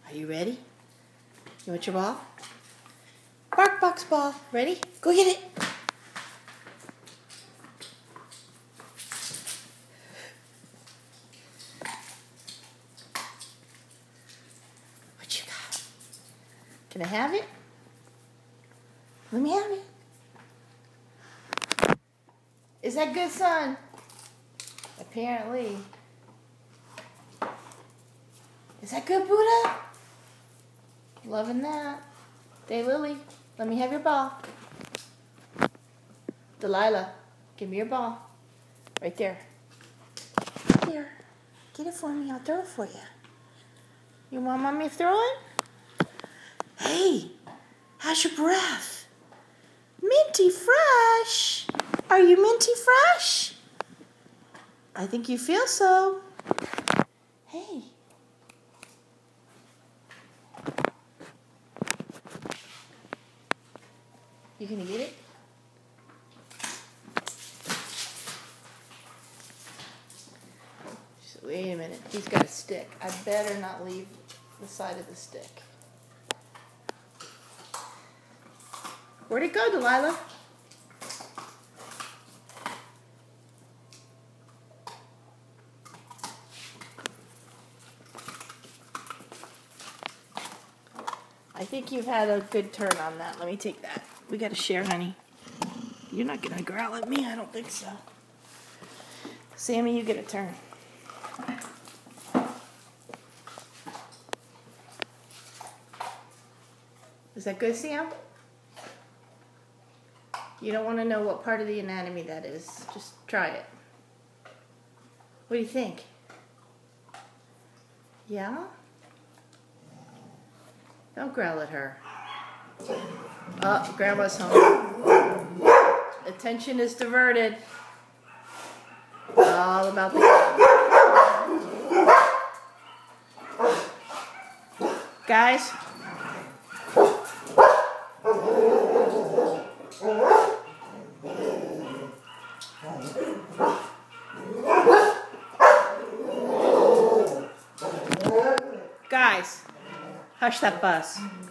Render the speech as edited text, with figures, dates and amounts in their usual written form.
Are you ready? You want your ball? Bark box ball. Ready? Go get it. What you got? Can I have it? Let me have it. Is that good, son? Apparently. Is that good, Buddha? Loving that. Daylily, let me have your ball. Delilah, give me your ball. Right there. Here. Get it for me. I'll throw it for you. You want mommy to throw it? Hey, how's your breath? Minty fresh. Are you minty fresh? I think you feel so. Hey. You gonna get it? Just wait a minute. He's got a stick. I better not leave the side of the stick. Where'd it go, Delilah? I think you've had a good turn on that. Let me take that. We gotta share, honey. You're not gonna growl at me? I don't think so. Sammy, you get a turn. Is that good, Sam? You don't want to know what part of the anatomy that is. Just try it. What do you think? Yeah? Don't growl at her. Oh, Grandma's home. Attention is diverted. All about the guys. Guys, hush that fuss.